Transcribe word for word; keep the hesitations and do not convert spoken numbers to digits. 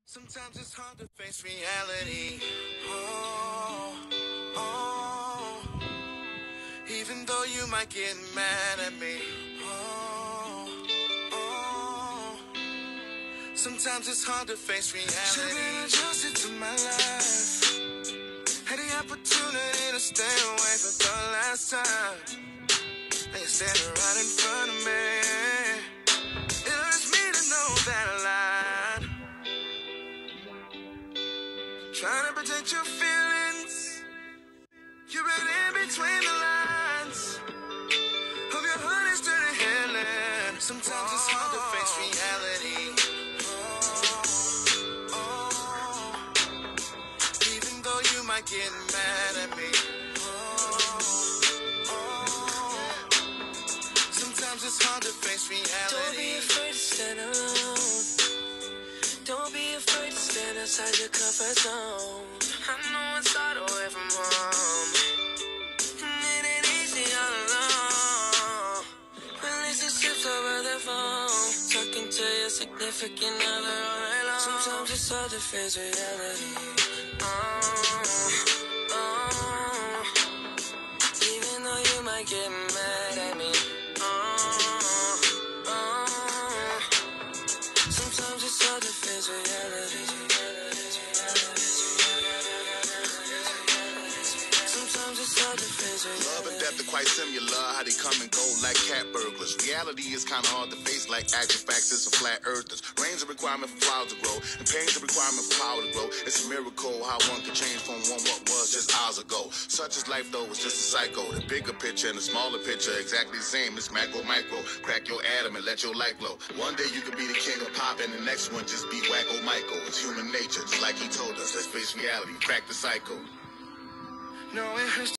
Sometimes it's hard to face reality. Oh, oh. Even though you might get mad at me. Oh, oh. Sometimes it's hard to face reality. Should've been adjusted to my life. Had the opportunity to stay away for the last time. Now you're standing right in front of me. It hurts me to know that I lied. Trying to protect your feelings. You read in between the lines. Hope your heart is turning healing. Sometimes it's hard to face reality. Oh, oh. Even though you might get mad at me. Oh, oh. Sometimes it's hard to face reality. Don't be afraid to stand alone. Don't be afraid to stand outside your comfort zone. I know it's hard away from home, and it ain't easy all alone. Relationships over the phone, talking to your significant other all night long. Sometimes it's hard to face reality. Oh, oh. Even though you might get mad at me. Oh, oh. Sometimes it's hard to face reality. Sometimes it's hard to face reality. Love and death are quite similar, how they come and go like cat burglars. Reality is kinda hard to face like actual facts is a flat earthers. Rain's a requirement for flowers to grow, and pain's a requirement for power to grow. It's a miracle how one can change from one what was just hours ago. Such as life though is just a cycle. The bigger picture and the smaller picture exactly the same. It's macro micro. Crack your atom and let your light glow. One day you could be the king of pop and the next one just be Wacko Michael. It's human nature, just like he told us. Let's face reality, crack the cycle. No, it hurts.